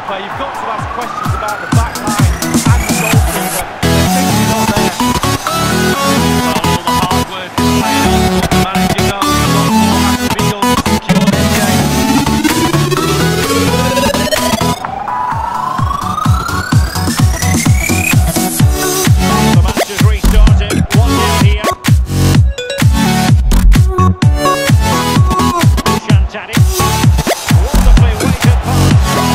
goalkeeper, you've got to ask questions about the back line and the goalkeeper. They're simply not there. Well, all the hard work is paying off, but the manager knows a lot more has to be done to secure this game. The match has restarted, 1-0 here. Shantani. Wonderfully weighted pass.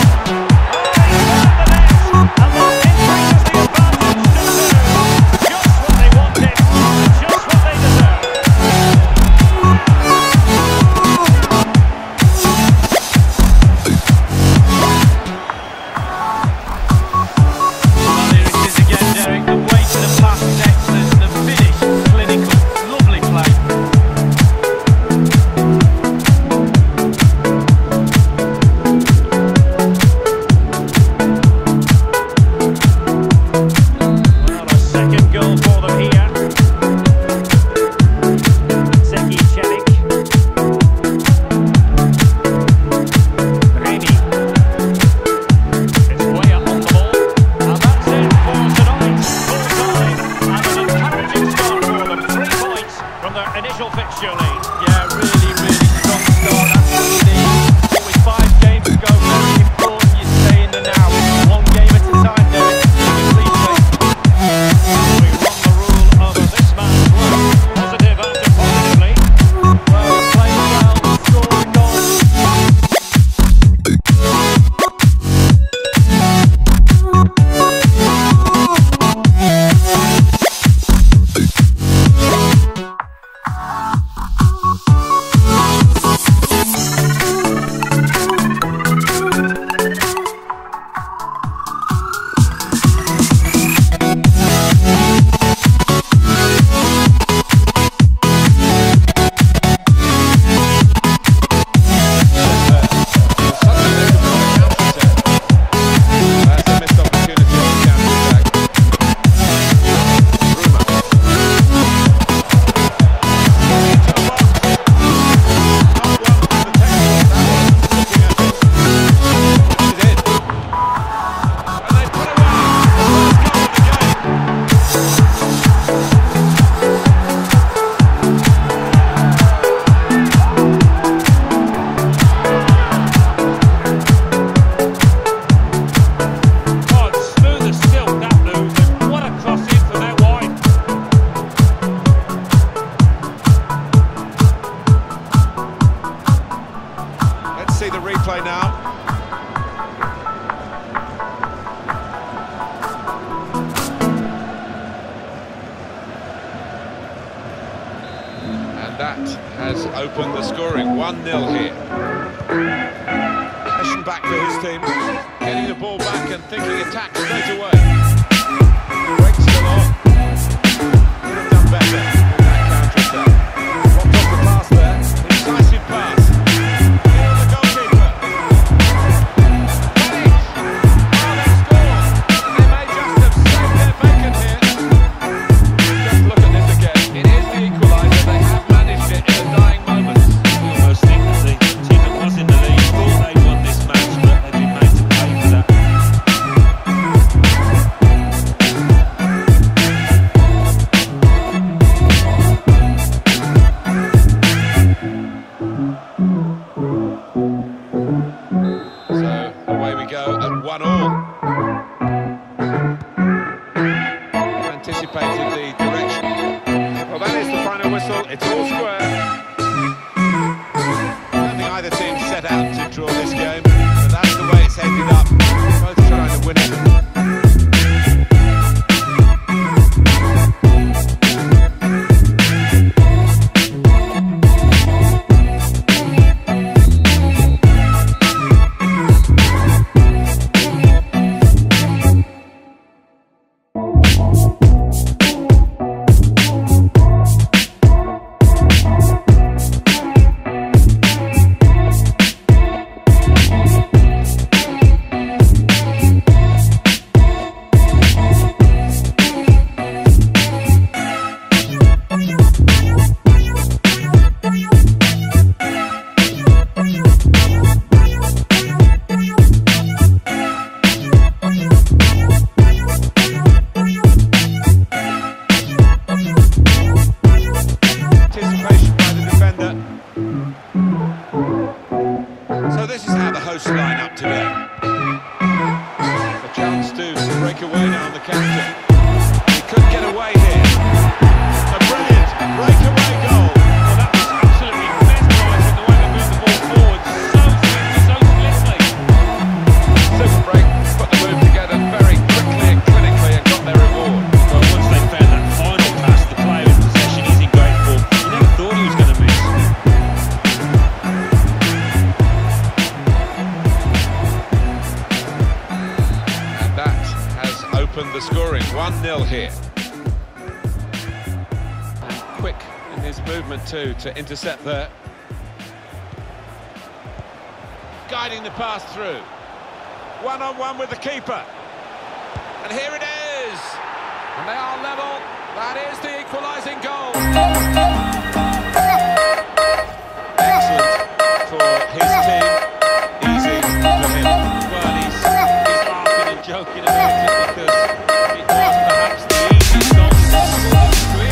Initial fixture lead. Yeah, really, really strong start. That's what you need. But with 5 games to go, very important you stay in the now. One game at a time, Derek. We run the rule over this man's work. Positive and positively. Well, playing well, scoring goals. See the replay now. And that has opened the scoring. 1-0 here. Possession back for his team. Getting the ball back and thinking attack straight away. Break still on. Could have done better in that counter-attack. Dropped off the pass there. Decisive pass. Anticipated the direction. Well, that is the final whistle. It's all square. I don't think either team set out to draw this game, but that's the way it's ended up. Both trying to win it. opened the scoring. 1-0 here. And quick in his movement too to intercept there. Guiding the pass through. One-on-one with the keeper. And here it is. And they are level. That is the equalising goal. Excellent for his team. Easy for him. Well, he's laughing and joking about it because it was perhaps the easiest goal possible in his career.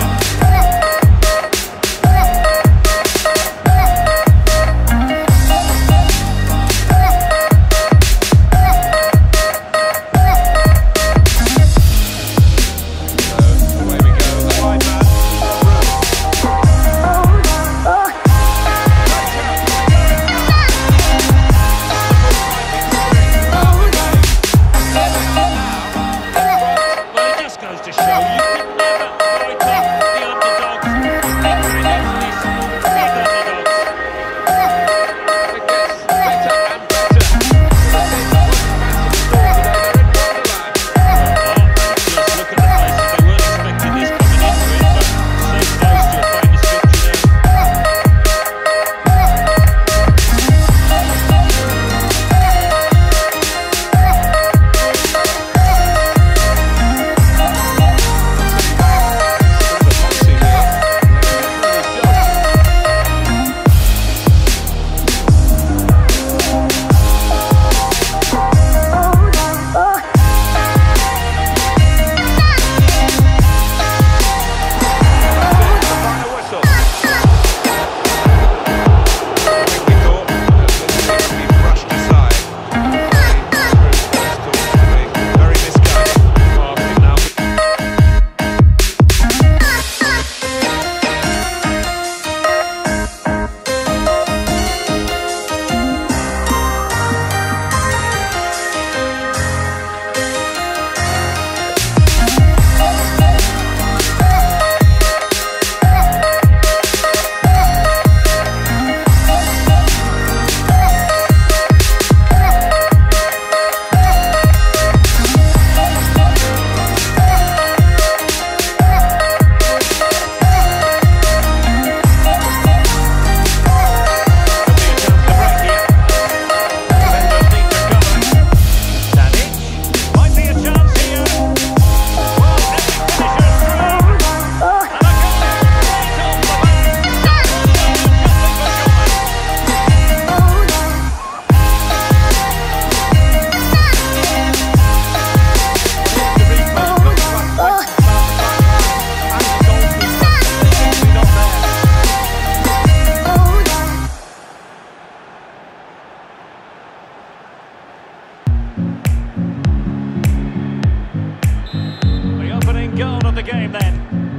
Goal of the game then.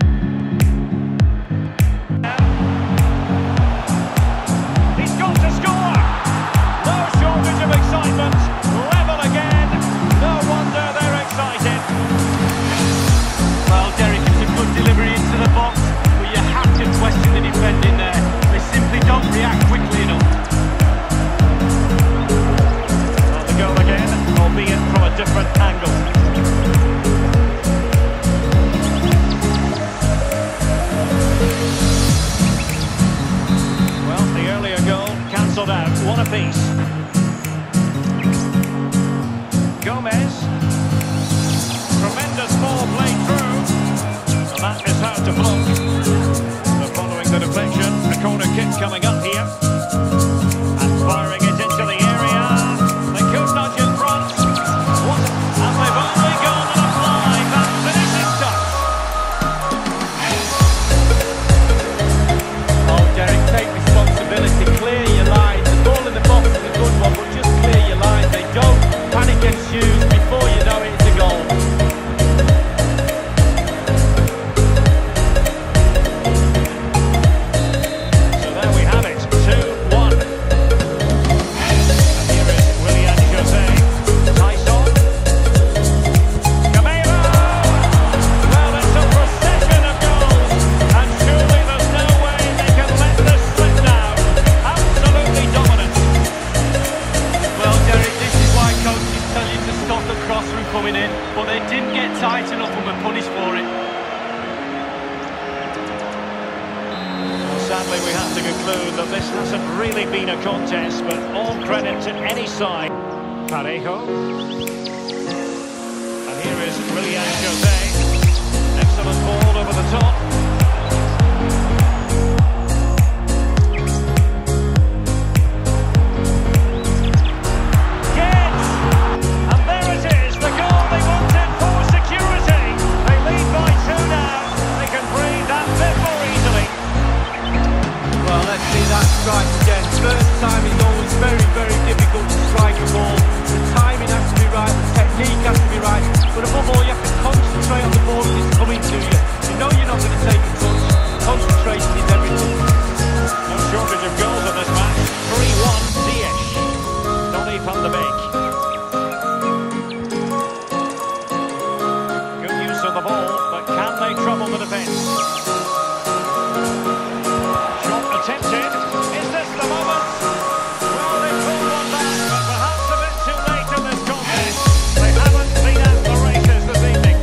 He's got to score! No shortage of excitement. Level again. No wonder they're excited. Well, Derek, it's a good delivery into the box, but you have to question the defending there. They simply don't react quickly enough. Well, the goal again, albeit from a different angle. Out, one apiece. Gomez. Tremendous ball played through. And that is hard to block. So following the deflection, a corner kick coming up here. And firing it into the area. They could nudge in front. What? And they've only gone and applied that finishing touch. Oh, Derek, take responsibility. Clear your line. But just clear your line. They don't panic and shoot before you know it's a goal. So there we have it. right enough and were punished for it. Sadly, we have to conclude that this hasn't really been a contest, but all credit to any side. Parejo. And here is Willian Jose. Excellent ball over the top. Gets! And there it is, the goal they wanted for security. They lead by 2 now. They can breathe that bit more easily. Well, let's see that strike again. First time is always very, very difficult to strike a ball. The timing has to be right, the technique has to be right, but above all you have to concentrate on the ball as it's coming to you. You know you're not going to take a touch. Concentration is everything. No shortage of goals in this match. 3-1, Ziyech. Donny van de Beek. Good use of the ball, but can they trouble the defence? Shot attempted. Is this the moment? Well, they pulled one back, but perhaps a bit too late in this contest. They haven't been at the races this evening.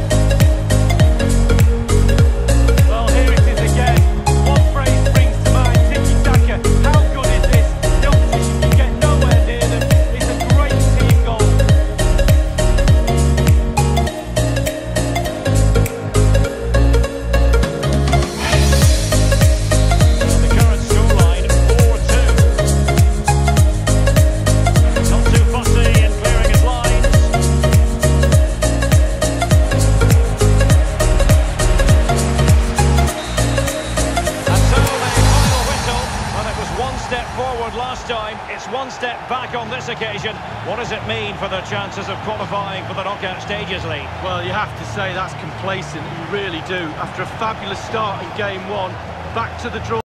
Well, here it is again. One phrase brings to mind tiki-taka. How good is this? The opposition can get nowhere near them. It's a great team goal. The current scoreline, 4-2. Not too fussy in clearing his lines. And so the final whistle. Well, it was one step forward last time. It's one step back on this occasion. What does it mean for their chances of qualifying for the knockout stages, Lee? Well, you have to say that's complacent. You really do. After a fabulous start in game 1, back to the draw.